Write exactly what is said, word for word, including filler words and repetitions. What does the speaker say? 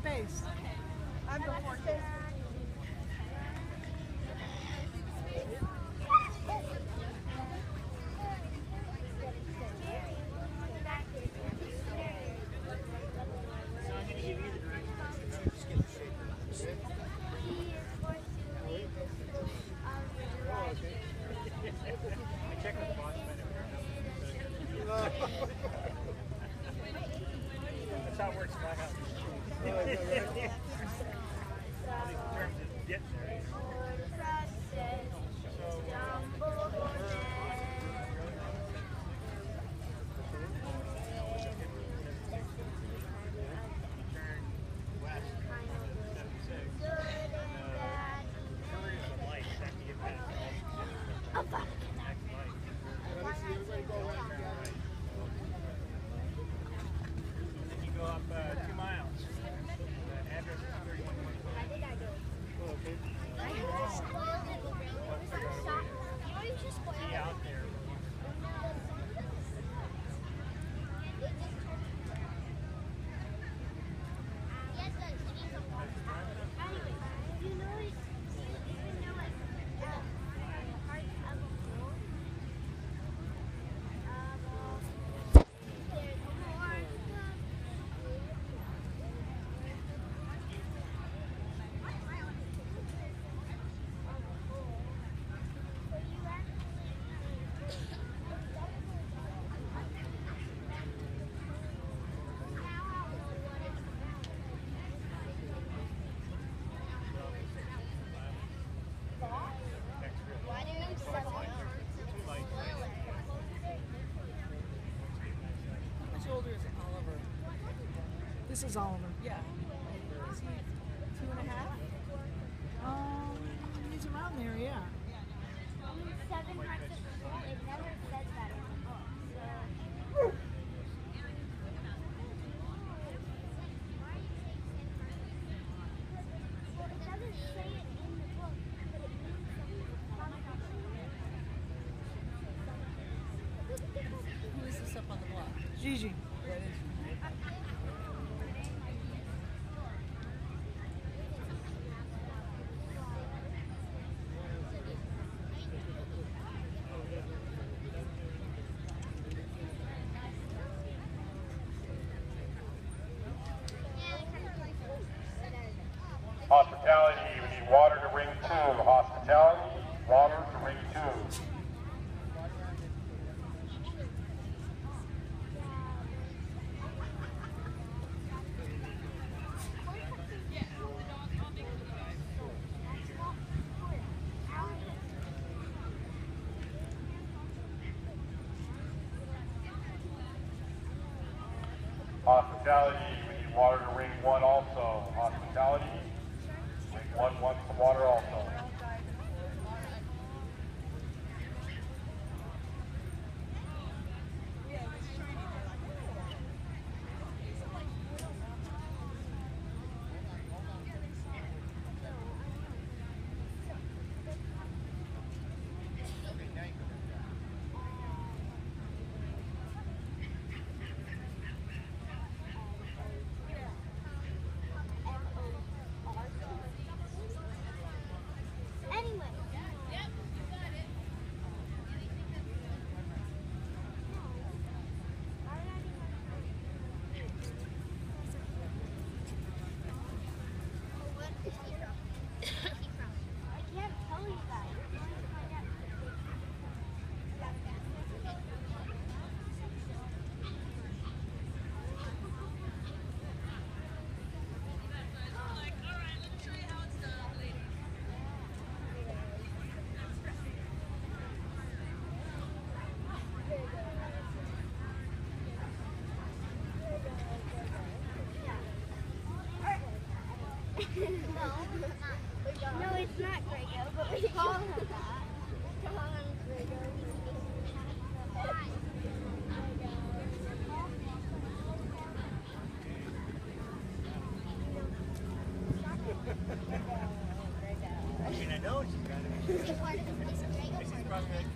space. I'm before space. That's how it works in my house. All these terms is getting there. This is Oliver. Yeah. Is he two and a half? Um, he's around there, yeah. Seven parts of the bowl. It never says that in the book. So. Well, it doesn't say it in the book, but it means something. Who is this up on the block? Gigi. That is. Hospitality, we need water to ring two. Hospitality, water to ring two. Hospitality, we need water to ring one also. Hospitality, ring one, one for water also. No, it's not Grego, but we call him that. Come on, Grego. I mean, I know it's kind of. This is probably like